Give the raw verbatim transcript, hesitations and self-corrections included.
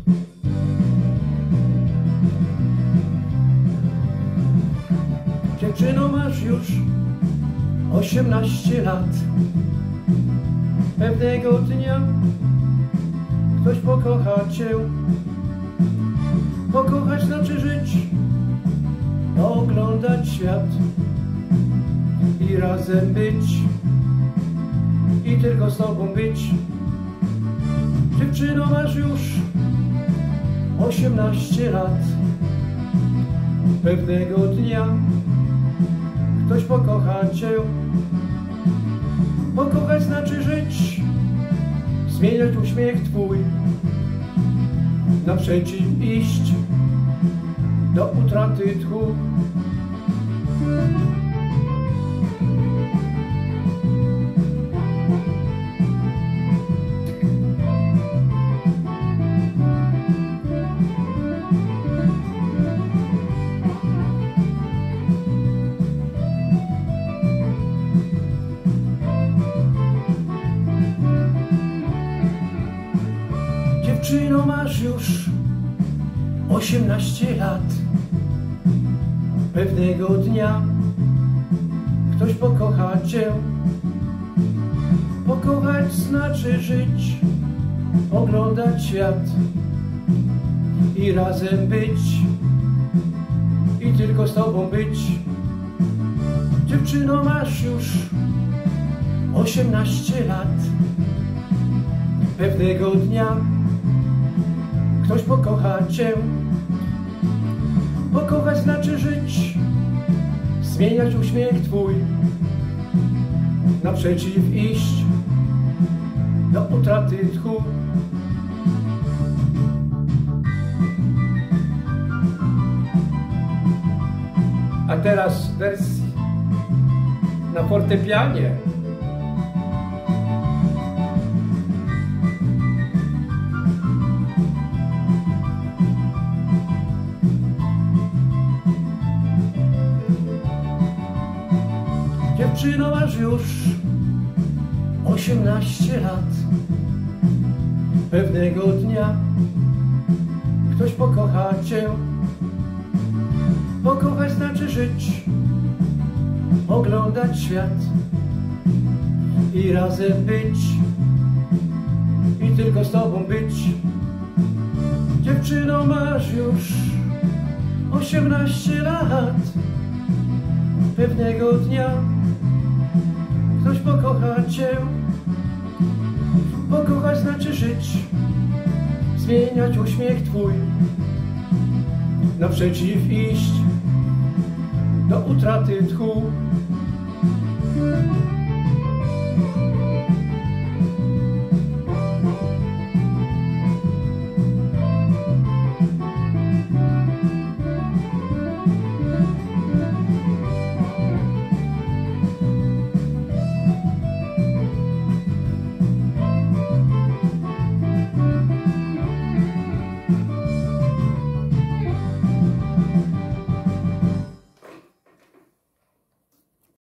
Dziewczyno, masz już osiemnaście lat. Pewnego dnia ktoś pokocha cię. Pokochać znaczy żyć, oglądać świat i razem być, i tylko z tobą być. Dziewczyno, masz już osiemnaście lat. Pewnego dnia ktoś pokocha cię. Pokochać znaczy żyć, zmieniać uśmiech twój, naprzeciw iść do utraty tchu. Dziewczyno, masz już osiemnaście lat. Pewnego dnia ktoś pokocha cię. Pokochać znaczy żyć, oglądać świat i razem być, i tylko z tobą być. Dziewczyno, masz już osiemnaście lat. Pewnego dnia ktoś pokocha cię. Pokochać znaczy żyć, zmieniać uśmiech twój, naprzeciw iść do utraty tchu. A teraz w wersji na fortepianie. Dziewczyno, masz już osiemnaście lat. Pewnego dnia ktoś pokocha cię. Pokochać znaczy żyć, oglądać świat i razem być, i tylko z tobą być. Dziewczyno, masz już osiemnaście lat. Pewnego dnia ktoś pokocha cię. Pokochać znaczy żyć, zmieniać uśmiech twój, naprzeciw iść do utraty tchu.